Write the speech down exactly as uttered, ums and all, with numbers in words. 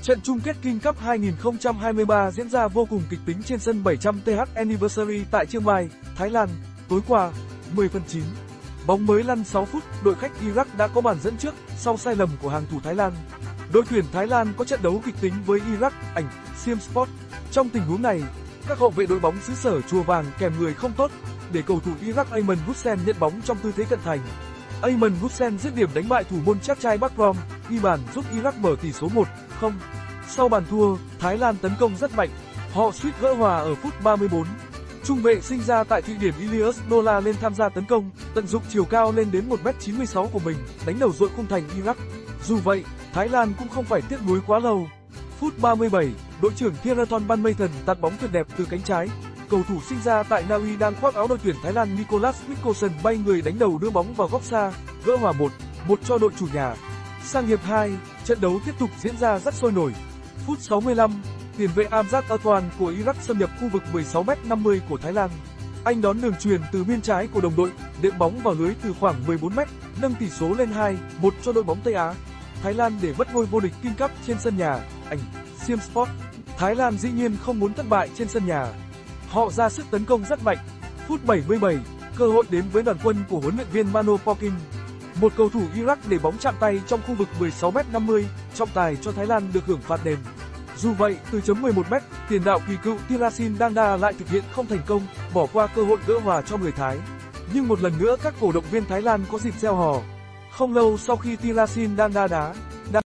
Trận chung kết King Cup hai nghìn không trăm hai mươi ba diễn ra vô cùng kịch tính trên sân bảy trăm T H Anniversary tại Chiang Mai, Thái Lan. Tối qua, mười phần chín, bóng mới lăn sáu phút, đội khách Iraq đã có bàn dẫn trước sau sai lầm của hàng thủ Thái Lan. Đội tuyển Thái Lan có trận đấu kịch tính với Iraq, ảnh Siem Sport. Trong tình huống này, các hậu vệ đội bóng xứ sở Chùa Vàng kèm người không tốt để cầu thủ Iraq Ayman Hussein nhận bóng trong tư thế cận thành. Ayman Hussein dứt điểm đánh bại thủ môn Chachai Bakrom, ghi bàn giúp Iraq mở tỷ số một không. Sau bàn thua, Thái Lan tấn công rất mạnh, họ suýt gỡ hòa ở phút ba mươi bốn. Trung vệ sinh ra tại Thụy Điển Ilias Nola lên tham gia tấn công, tận dụng chiều cao lên đến một mét chín mươi sáu của mình, đánh đầu dội khung thành Iraq. Dù vậy, Thái Lan cũng không phải tiếc nuối quá lâu. Phút ba mươi bảy, đội trưởng Theraton Banmathan tạt bóng tuyệt đẹp từ cánh trái. Cầu thủ sinh ra tại Na Uy đang khoác áo đội tuyển Thái Lan Nicholas Mikkelsen bay người đánh đầu đưa bóng vào góc xa, gỡ hòa một một cho đội chủ nhà. Sang hiệp hai, trận đấu tiếp tục diễn ra rất sôi nổi. Phút sáu mươi lăm, tiền vệ Amjad Atwan của Iraq xâm nhập khu vực mười sáu mét năm mươi của Thái Lan. Anh đón đường chuyền từ biên trái của đồng đội, đệm bóng vào lưới từ khoảng mười bốn mét, nâng tỷ số lên hai một cho đội bóng Tây Á. Thái Lan để mất ngôi vô địch King Cup trên sân nhà, ảnh Siem Sport. Thái Lan dĩ nhiên không muốn thất bại trên sân nhà. Họ ra sức tấn công rất mạnh. Phút bảy mươi bảy, cơ hội đến với đoàn quân của huấn luyện viên Mano Poking. Một cầu thủ Iraq để bóng chạm tay trong khu vực mười sáu mét năm mươi, trọng tài cho Thái Lan được hưởng phạt đền. Dù vậy, từ chấm mười một mét, tiền đạo kỳ cựu Thirasin Dangda lại thực hiện không thành công, bỏ qua cơ hội gỡ hòa cho người Thái. Nhưng một lần nữa các cổ động viên Thái Lan có dịp reo hò. Không lâu sau khi Thirasin Dangda đá